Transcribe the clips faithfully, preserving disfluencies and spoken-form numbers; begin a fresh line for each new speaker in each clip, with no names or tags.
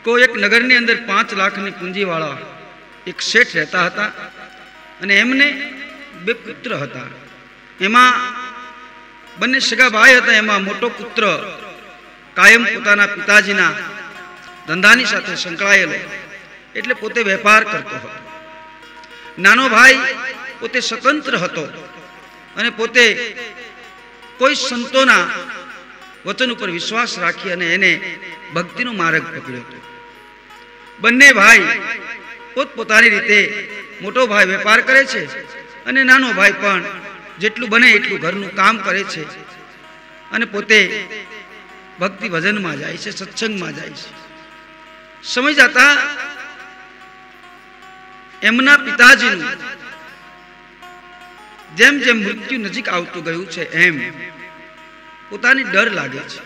કોઈ એક નગરની અંદર પાંચ લાખની પૂંજીવાળા એક શેઠ રહેતા હતા અને એમને બે પુત્ર હતા. એમાં બંને સગા ભાઈ હતા. એમાં મોટો પુત્ર કાયમ પોતાના પિતાજીના ધંધાની સાથે સંકળાયેલો, એટલે પોતે વેપાર કરતો હતો. નાનો ભાઈ પોતે સ્વતંત્ર હતો અને પોતે કોઈ સંતોના વચન ઉપર વિશ્વાસ રાખી અને એને ભક્તિનો માર્ગ પકડ્યો હતો. બંને ભાઈ પોતપોતાની રીતે, મોટો ભાઈ વેપાર કરે છે અને નાનો ભાઈ પણ જેટલું બને એટલું ઘરનું કામ કરે છે અને પોતે ભક્તિ ભજનમાં જાય છે, સત્સંગમાં જાય છે. સમય જતા એમના પિતાજીનું જેમ જેમ મૃત્યુ નજીક આવતું ગયું છે એમ પોતાની ડર લાગે છે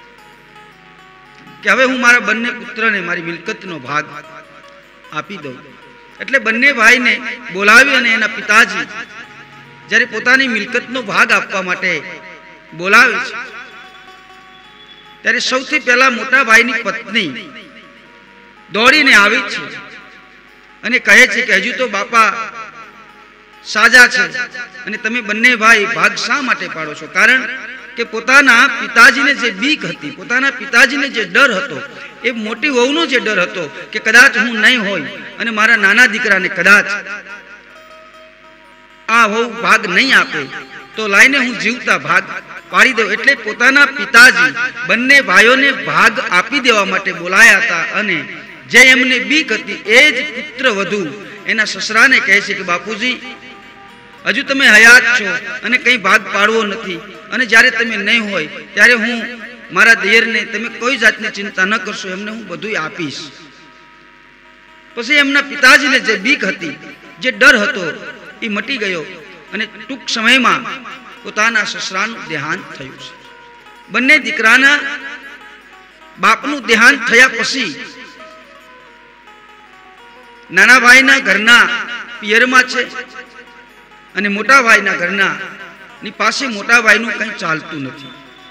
કે હવે હું મારા બંને પુત્રને મારી મિલકતનો ભાગ આપી દઉં. એટલે બંને ભાઈને બોલાવી અને એના પિતાજી જ્યારે પોતાની મિલકતનો ભાગ આપવા માટે બોલાવે છે ત્યારે સૌથી પહેલા મોટા ભાઈની પત્ની દોડીને આવી છે અને કહે છે કે હજુ તો બાપા સાજા છે અને તમે બંને ભાઈ ભાગ શા માટે પાડો છો? કારણ કે પોતાના પિતાજીને જે બીક હતી, પોતાના પિતાજીને જે ડર હતો, એ મોટી વહુનો જે ડર હતો કે કદાચ હું નહીં હોય અને મારા નાના દીકરાને કદાચ આ વહુ ભાગ નહીં આપે તો લાઈને હું જીવતા ભાગ પાડી દઉં. એટલે પોતાના પિતાજી બંને ભાઈઓને ભાગ આપી દેવા માટે બોલાયા હતા અને જે એમને બીક હતી એ જ પુત્ર વધુ એના સસરાને કહે છે કે બાપુજી, હજુ તમે હયાત છો અને કંઈ ભાગ પાડવો નથી અને જ્યારે તમે નહીં હોય ત્યારે હું મારા દિયરને તમે કોઈ જાતની ચિંતા ન કરશો, એમને હું બધું આપીશ. પછી એમના પિતાજીને જે બીક હતી, જે ડર હતો, એ મટી ગયો અને ટૂંક સમયમાં પોતાના સસરાનું દેહાંત થયું છે. બંને દીકરાના બાપનું દેહાંત થયા પછી નાના ભાઈના ઘરના પિયરમાં છે અને મોટા ભાઈના ઘરના ની પાસે મોટા ભાઈનું કંઈ ચાલતું નથી.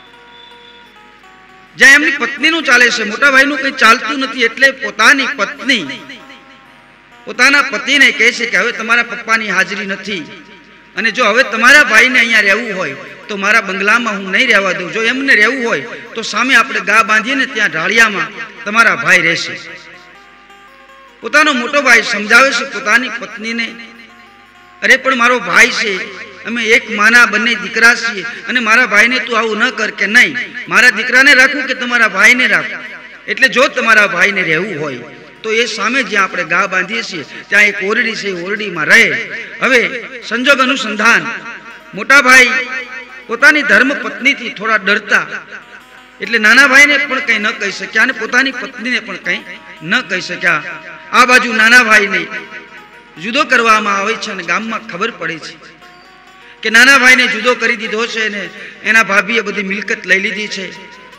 જ્યાં એમની પત્નીનું ચાલે છે, મોટા ભાઈનું કંઈ ચાલતું નથી. એટલે પોતાની પત્ની પોતાના પતિને કહે છે કે હવે તમારા પપ્પાની હાજરી નથી અને જો હવે તમારા ભાઈને અહીંયા રહેવું હોય તો મારા બંગલામાં હું નહીં રહેવા દઉં. જો એમને રહેવું હોય તો સામે આપણે ગા બાંધીને ત્યાં ઢાળિયામાં તમારા ભાઈ રહેશે. પોતાનો મોટો ભાઈ સમજાવે છે પોતાની પત્નીને, અરે પણ મારો ભાઈ છે, અમે એક માના બંને દીકરા છીએ અને મારા ભાઈને તું આવું ન કર. કે નહીં, મારા દીકરાને રાખું કે તમારા ભાઈને રાખું? એટલે જો તમારા ભાઈને રહેવું હોય તો એ સામે જ્યાં આપણે ગા બાંધીએ છીએ ત્યાં એક ઓરડી છે, ઓરડીમાં રહે. હવે સંજોગ અનુસંધાન મોટા ભાઈ પોતાની ધર્મ પત્નીથી થોડા ડરતા એટલે નાના ભાઈને પણ કંઈ ન કહી શક્યા અને પોતાની પત્નીને પણ કંઈ ન કહી શક્યા. આ બાજુ નાના ભાઈને જુદો કરવામાં આવે છે અને ગામમાં ખબર પડે છે કે નાના ભાઈને જુદો કરી દીધો છે અને એના ભાભીએ બધી મિલકત લઈ લીધી છે.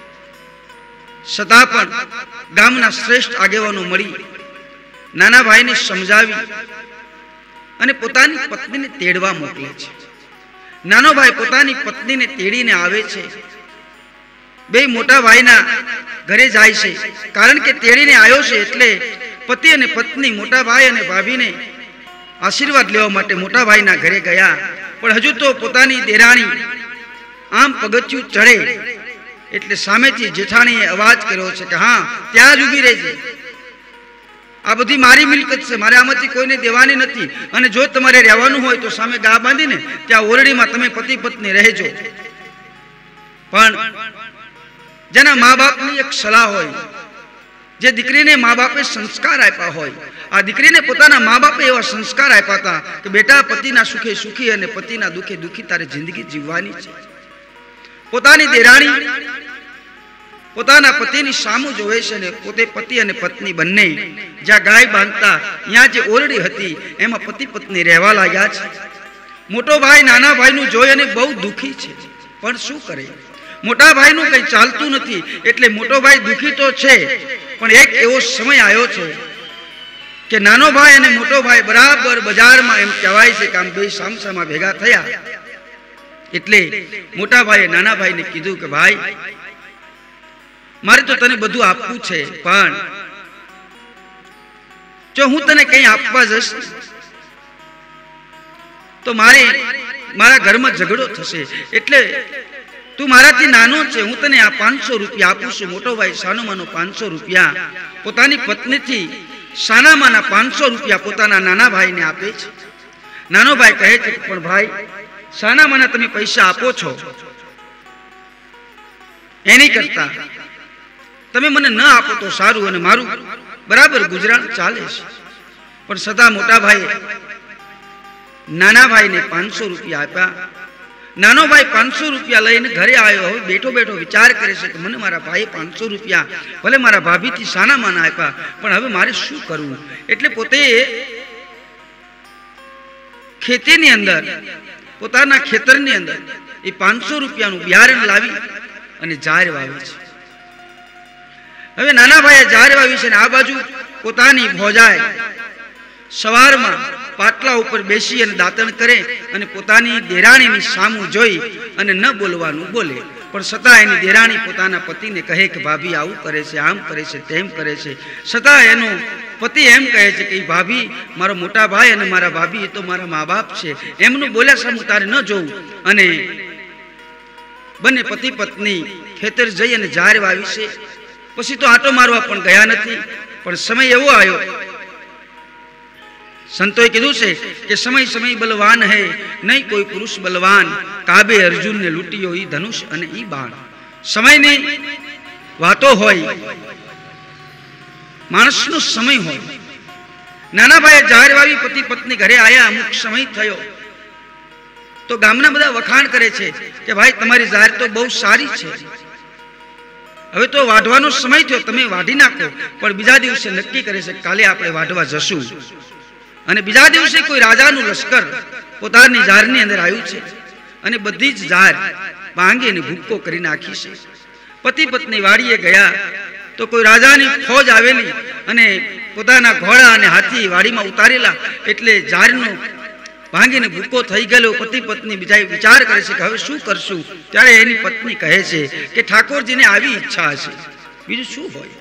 છતાં પણ ગામના શ્રેષ્ઠ આગેવાનો મળી નાના ભાઈને સમજાવી અને પોતાની પત્નીને તેડવા મોકલે છે. નાનો ભાઈ પોતાની પત્નીને તેડીને આવે છે. બે મોટા ભાઈના ઘરે જાય છે કારણ કે તેડીને આવ્યો છે એટલે પતિ અને પત્ની મોટા ભાઈ અને ભાભીને આશીર્વાદ લેવા માટે મોટા ભાઈના ઘરે ગયા. પણ હજુ તો પોતાની દેરાણી આમ પગથિયું ચડે એટલે સામેથી જેઠાણીએ અવાજ કર્યો છે કે હા, ત્યાં જ ઊભી રહેજે, આ બધી મારી મિલકત છે, મારે આમાંથી કોઈને દેવાની નથી અને જો તમારે રહેવાનું હોય તો સામે ગા બાંધીને ત્યાં ઓરડીમાં તમે પતિ પત્ની રહેજો. પણ જેના મા બાપની એક સલાહ હોય, જે દીકરીને મા બાપે સંસ્કાર આપ્યા હોય, આ દીકરીને પોતાના મા બાપે એવા સંસ્કાર આપ્યા હતા કે બેટા, પતિના સુખે સુખી અને પતિના દુઃખે દુઃખી તારે જિંદગી જીવવાની છે. પોતાની દેરાણી પોતાના પતિની સામું જોવે છે ને પોતે પતિ અને પત્ની બંને જ્યાં ગાય બાંધતા ત્યાં જે ઓરડી હતી એમાં પતિ પત્ની રહેવા લાગ્યા છે. મોટો ભાઈ નાના ભાઈનું જોઈ અને બહુ દુઃખી છે, પણ શું કરે? મોટા ભાઈનું કંઈ ચાલતું નથી એટલે મોટો ભાઈ દુઃખી તો છે. પણ એક એવો સમય આવ્યો છે કે નાનો ભાઈ અને મોટો ભાઈ બરાબર બજારમાં એમ કહેવાય છે કે આમ બે સામસામા ભેગા થયા. એટલે મોટા ભાઈએ નાના ભાઈને કીધું કે ભાઈ, મારે તો તને બધું આપવું છે પણ જો હું તને કંઈ આપવા જઈશ તો મારે મારા ઘરમાં ઝઘડો થશે, એટલે તું મારાથી નાનો છે, હું તને આ પાંચસો રૂપિયા આપું છું. મોટો ભાઈ સાનો માનો પાંચસો રૂપિયા પોતાની પત્નીથી સાનામાના પાંચસો રૂપિયા પોતાના નાના ભાઈને આપે છે. નાનો ભાઈ કહે છે, પણ ભાઈ સાનામાના તમે પૈસા આપો છો, એની કરતા તમે મને ન આપો તો સારું અને મારું બરાબર ગુજરાન ચાલે છે. પણ સદા મોટા ભાઈએ નાના ભાઈને પાંચસો રૂપિયા આપ્યા. નાનો ભાઈ પાંચસો રૂપિયા લઈને ઘરે આવ્યો. હવે બેઠો બેઠો વિચાર કરે છે કે મને મારા ભાઈએ પાંચસો રૂપિયા ભલે મારા ભાભીથી સાના માના આપ્યા, પણ હવે મારે શું કરવું? એટલે પોતે ખેતીની અંદર પોતાના ખેતરની અંદર એ પાંચસો રૂપિયાનું બિયારણ લાવી અને જાર વાવે છે. હવે નાના ભાઈએ જાર વાવી છે ને આ બાજુ પોતાની ભોજાય સવારમાં પાટલા ઉપર બેસી અને દાંતણ કરે અને પોતાની દેરાણીની સામું જોઈ અને ન બોલવાનું બોલે. પણ છતાં એની દેરાણી પોતાના પતિને કહે કે ભાભી આવું કરે છે, આમ કરે છે, તેમ કરે છે. છતાં એનો પતિ એમ કહે છે કે ભાભી મારો મોટા ભાઈ અને મારા ભાભી એ તો મારા મા બાપ છે, એમનું બોલ્યા સામું તારે ન જોવું. અને બંને પતિ પત્ની ખેતર જઈ અને જાર વાવી છે. પછી તો આંટો મારવા પણ ગયા નથી. પણ સમય એવો આવ્યો, સંતોએ કીધું છે કે સમય સમય બલવાન હૈ, નહીં કોઈ પુરુષ બલવાન, કાબે અર્જુનને લૂંટ્યો ઈ ધનુષ અને ઈ બાણ. સમયની વાતો હોય, માણસનો સમય હોય. નાના ભાઈએ જાહેર વાવી પતિ પત્ની ઘરે આવ્યા. અમુક સમય થયો તો ગામના બધા વખાણ કરે છે કે ભાઈ તમારી જાહેર તો બહુ સારી છે, હવે તો વાઢવાનો સમય થયો, તમે વાઢી નાખો. પણ બીજા દિવસે નક્કી કરે છે કાલે આપણે વાઢવા જશું. અને બીજા દિવસે કોઈ રાજાનું લશ્કર પોતાની જારની અંદર આવ્યું છે અને બધી જ જાર ભાંગીને ભૂક્કો કરી નાખી છે. પતિ પત્ની વાડીએ ગયા તો કોઈ રાજાની ફોજ આવેલી અને પોતાના ઘોડા અને હાથી વાડીમાં ઉતારેલા, એટલે જારનો ભાંગીને ભૂક્કો થઈ ગયેલો. પતિ પત્ની બીજા વિચાર કરે છે કે હવે શું કરશું? ત્યારે એની પત્ની કહે છે કે ઠાકોરજીને આવી ઈચ્છા હશે, બીજું શું હોય?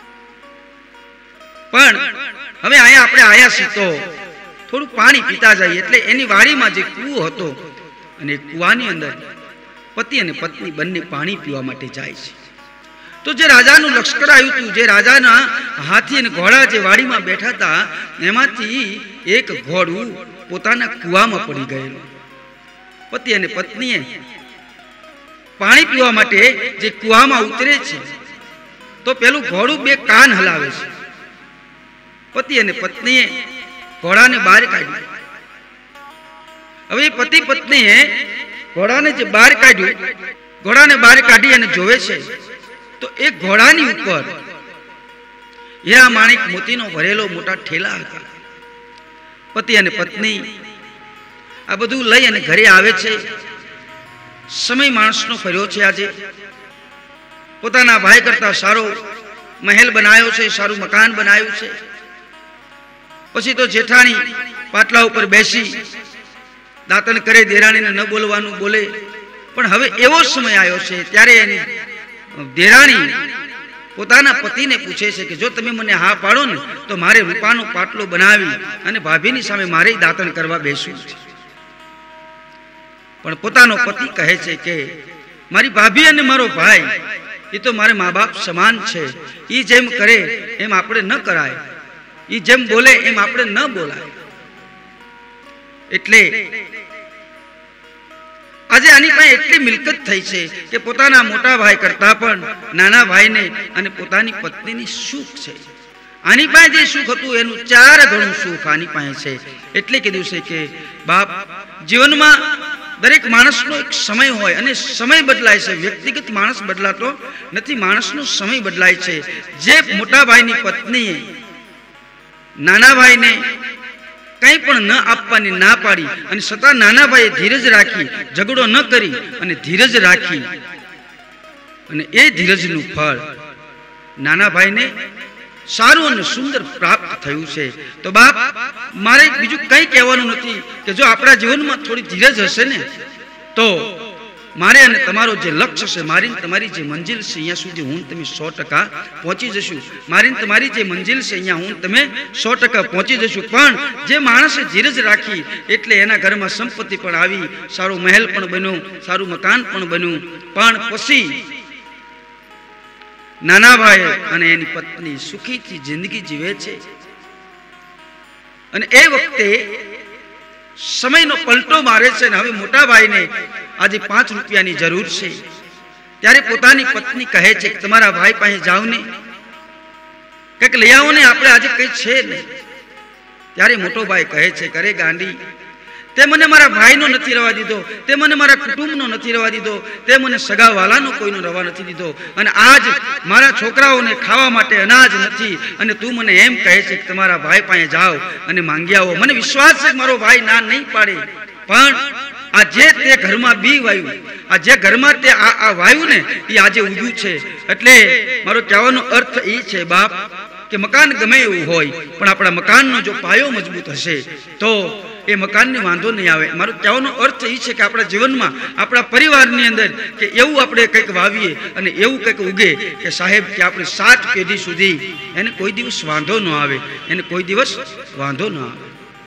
પણ હવે અહીંયા આપણે આયા છીએ તો થોડું પાણી પીતા જઈએ. એટલે એની વાડીમાં જે કૂવો હતો અને કૂવાની અંદર પતિ અને પત્ની બંને પાણી પીવા માટે જાય છે. તો જે રાજાનું લશ્કર આવ્યું હતું, જે રાજાના હાથી અને ઘોડા જે વાડીમાં બેઠા હતા, એમાંથી એક ઘોડું પોતાના કૂવામાં પડી ગયેલું. પતિ અને પત્નીએ પાણી પીવા માટે જે કૂવામાં ઉતરે છે તો પેલું ઘોડું બે કાન હલાવે છે. પતિ અને પત્નીએ ઘોડાને બહાર કાઢ્યું. હવે પતિ પત્નીએ ઘોડાને જે બહાર કાઢ્યું, ઘોડાને બહાર કાઢી અને જોવે છે તો એ ઘોડાની ઉપર હીરા માણિક મોતીનો ભરેલો મોટા ઠેલા હતા. પતિ અને પત્ની આ બધું લઈ અને ઘરે આવે છે. સમય માણસનો ફર્યો છે. આજે પોતાના ભાઈ કરતા સારો મહેલ બનાવ્યો છે, સારું મકાન બનાવ્યું છે. પછી તો જેઠાણી પાટલા ઉપર બેસી દાંતણ કરે, દેરાણીને ન બોલવાનું બોલે. પણ હવે એવો સમય આવ્યો છે ત્યારે એની દેરાણી પોતાના પતિને પૂછે છે કે જો તમે મને હા પાડો ને તો મારે રૂપાનો પાટલો બનાવી અને ભાભીની સામે મારે દાંતણ કરવા બેસવું છે. પણ પોતાનો પતિ કહે છે કે મારી ભાભી અને મારો ભાઈ એ તો મારે મા બાપ સમાન છે, એ જેમ કરે એમ આપણે ન કરાય, એ જેમ બોલે એમ આપણે ન બોલાય. એટલે આજે આની પાસે એટલી મિલકત થઈ છે કે પોતાના મોટા ભાઈ કરતા પણ નાના ભાઈને અને પોતાની પત્નીની સુખ છે. આની પાસે જે સુખ હતું એનું ચાર ગણું સુખ આની પાસે છે. એટલે કીધું છે કે બાપ, જીવનમાં દરેક માણસનો એક સમય હોય અને સમય બદલાય છે. વ્યક્તિગત માણસ બદલાતો નથી, માણસનો સમય બદલાય છે. જે મોટા ભાઈની પત્નીએ નાના ભાઈને કંઈ પણ ન આપવાની ના પાડી અને છતાં નાના ભાઈએ ધીરજ રાખી, ઝઘડો ન કરી અને ધીરજ રાખી, અને એ ધીરજનું ફળ નાના ભાઈને સારું અને સુંદર પ્રાપ્ત થયું છે. તો બાપ, મારે બીજું કંઈ કહેવાનું નથી કે જો આપણા જીવનમાં થોડી ધીરજ હશે ને તો મારે અને તમારો જે લક્ષ્ય છે, મારી તમારી જે મંજિલ છે, અહીંયા સુધી હું તમે સો ટકા પહોંચી જશું. મારી તમારી જે મંજિલ છે, અહીંયા હું તમે સો ટકા પહોંચી જશું. પણ જે માણસે ધીરજ રાખી એટલે એના ઘરમાં સંપત્તિ પણ આવી, સારો મહેલ પણ બન્યો, સારું મકાન પણ બન્યું. પણ પછી નાના ભાઈ અને એની પત્ની સુખીથી જિંદગી જીવે છે. અને એ વખતે સમયનો પલટો મારે છે ને હવે મોટા ભાઈને આજે પાંચ રૂપિયાની જરૂર છે. ત્યારે પોતાની પત્ની કહે છે કે તમારા ભાઈ પાસે જાઓ ને, કંઈક લઈ આવો ને, આપણે આજે કંઈ છે ને. ત્યારે મોટો ભાઈ કહે છે કરે ગાંડી, તે મને મારા ભાઈનો નથી રવા દીધો, તે મને મારા કુટુંબનો નથી રવા દીધો, તે મને સગાવાલાનો કોઈનો રવા નથી દીધો, અને આજ મારા છોકરાઓને ખાવા માટે અનાજ નથી, અને તું મને એમ કહે છે કે તમારા ભાઈ પાસે જાઓ અને માંગી આવો. મને વિશ્વાસ છે કે મારો ભાઈ ના નહીં પાડે, પણ આ જે તે ઘરમાં બી વાયું, આ જે ઘરમાં તે આ આ વાયું ને એ આજે ઉગ્યું છે. એટલે મારો કહેવાનો અર્થ એ છે બાપ કે મકાન ગમે એવું હોય પણ આપણા મકાનનો જો પાયો મજબૂત હશે તો એ મકાનને વાંધો નહીં આવે. મારો કહેવાનો અર્થ એ છે કે આપણા જીવનમાં, આપણા પરિવારની અંદર કે એવું આપણે કંઈક વાવીએ અને એવું કંઈક ઉગે કે સાહેબ કે આપણે સાત પેઢી સુધી એને કોઈ દિવસ વાંધો ન આવે, એને કોઈ દિવસ વાંધો ન આવે.